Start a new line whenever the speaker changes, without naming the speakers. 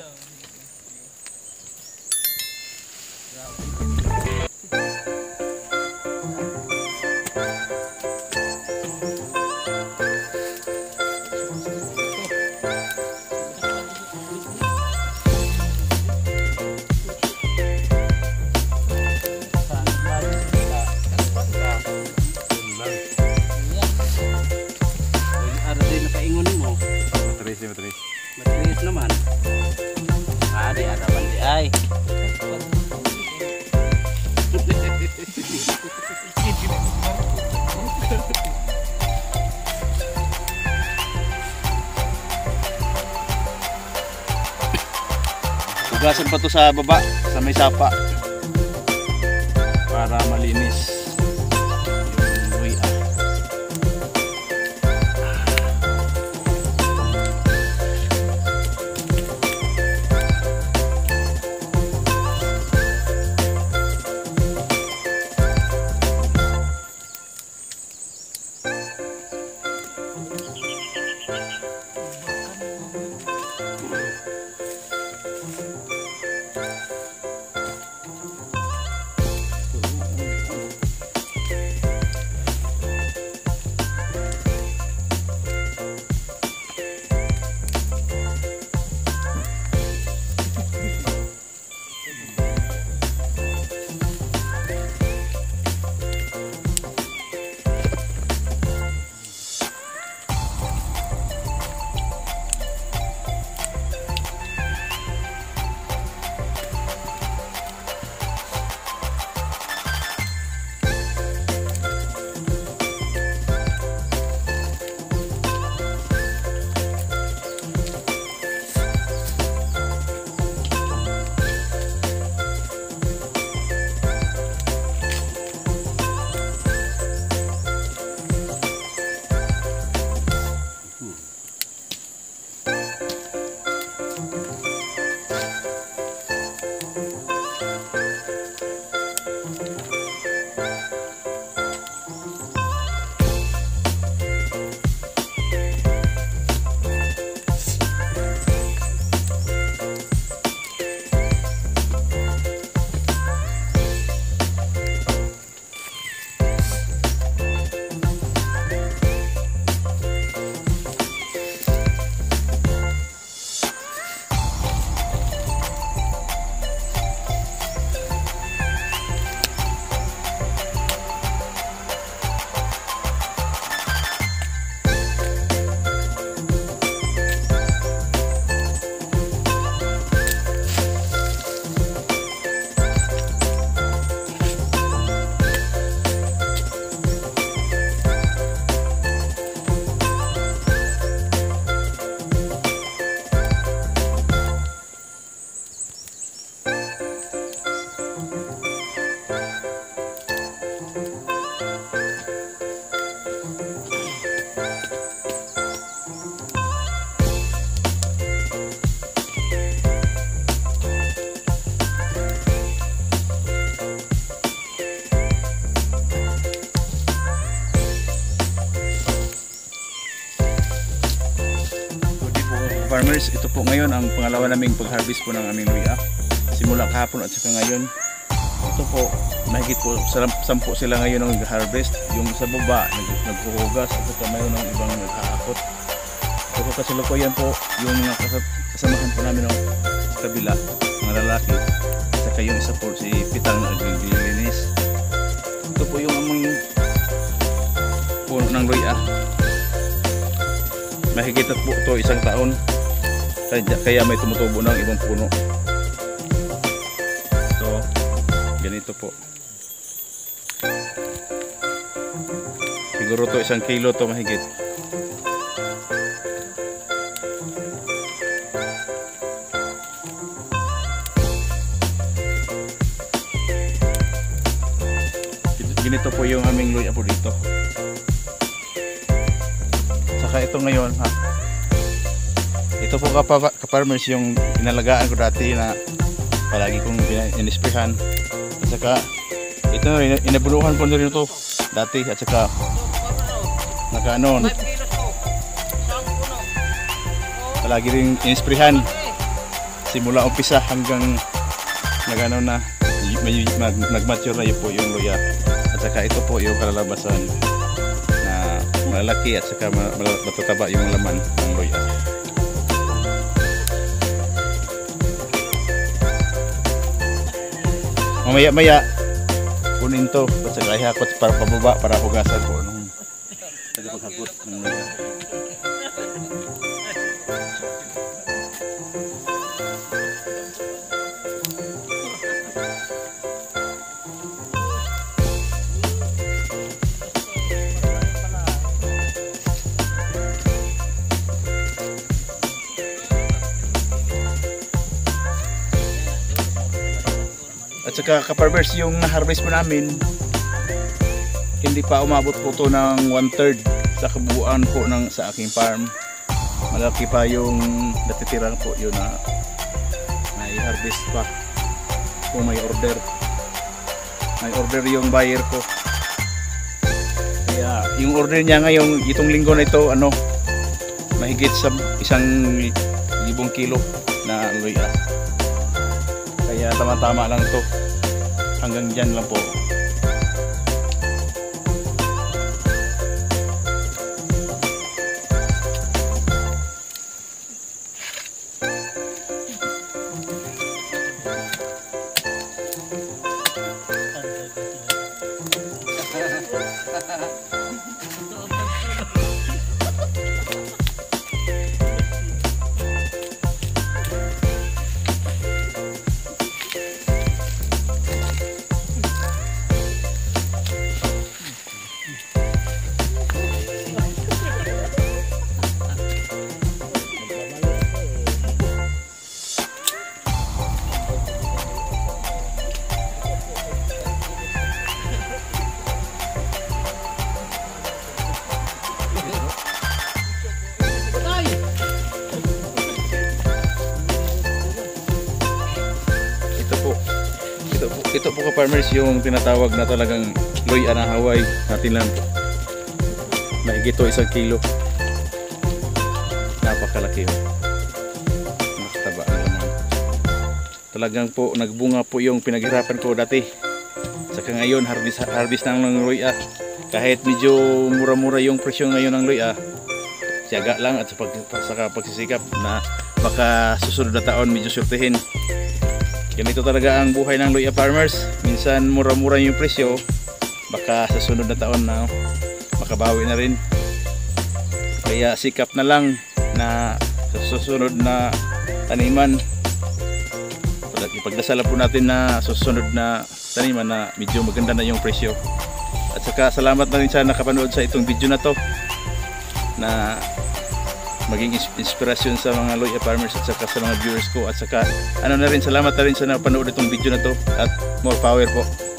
Matinis naman. Di harapan di ay. Hugasan pa to sa baba, sa may sapa. Para malinis.
Farmers, ito po ngayon ang pangalawa naming pag-harvest po ng aming luya. Simula kahapon at saka ngayon. Ito po, mahigit po 10 sila ngayon ang nag-harvest. Yung sa baba, naghuhugas at saka mayroon ng ibang nag-aakot. Ito po kasalukuyan po yung mga kasamahan po namin ng kabila, mga lalaki. At saka yung isa po si Pitang na naglilinis. Ito po yung aming puno ng luya. Mahigit at po ito 1 taon. Kaya may tumutubo ng ibang puno. So, ganito po. Siguro to 1 kilo to mahigit. Ganito po yung aming luya po dito. Saka ito ngayon ha. Ito po ka-farmers yung inalagaan ko dati na palagi kong inisprehan. At saka ito inabuluhan ko rin ito dati at saka nakaanon. Palagi rin inisprehan. simula umpisa hanggang nag-mature na yun po yung luya. At saka ito po yung kalalabasan na malaki at saka matataba yung laman ng luya. Mamaya-maya kunin to at saka ihakot para pababa para hugasan po nung tagapaghakot ng luya. At saka ka-farmers, yung na-harvest po namin hindi pa umabot po to ng 1/3 sa kabuuan po sa aking farm. Malaki pa yung natitira po yun na i-harvest pa kung may order. May order yung buyer ko. Kaya yung order niya ngayong itong linggo na ito mahigit sa 1,000 kilo na luya. Kaya tama-tama lang to. Hanggang dyan lang po. Ito po ka-farmers yung tinatawag na talagang luya ng Hawaii natin lang. Mahigit to 1 kilo. Napakalaki. Nakataba na naman. Talagang po nagbunga po yung pinaghirapan ko dati. Saka ngayon harvest na ng luya. Kahit medyo mura-mura yung presyo ngayon ng luya, tiyaga lang at saka pagsisikap na baka susunod na taon medyo surtihin. Ganito talaga ang buhay ng luya farmers. Minsan mura-mura yung presyo, baka sa sunod na taon na makabawi na rin. Kaya sikap na lang na sa susunod na taniman. Ipagdasala po natin na susunod na taniman na medyo maganda na yung presyo. At saka salamat na rin sa nakapanood sa itong video na to, na maging inspirasyon sa mga luya farmers at saka sa mga viewers ko. At saka na rin, salamat na rin sa napanood itong video na to, at more power po.